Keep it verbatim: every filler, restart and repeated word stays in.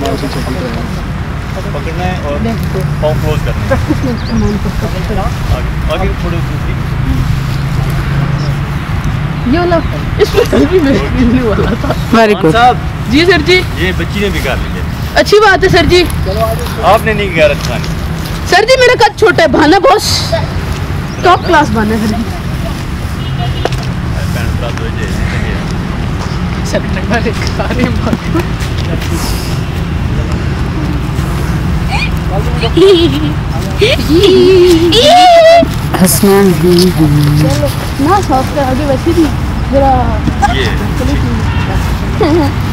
पकड़ना है और पाँव क्लोज करना है। आगे थोड़ी दूसरी ये वाला इसमें भी मिलने वाला था। वेरी गुड जी सर जी। ये बच्ची ने बिगाड़ लिया। अच्छी बात है सर जी। आपने नहीं गिरा खानी। सर जी मेरा कद छोटा है, भाना बॉस टॉप क्लास भाना सर जी। हसनैन ना सॉफ्ट आगे वैसे भी जरा ये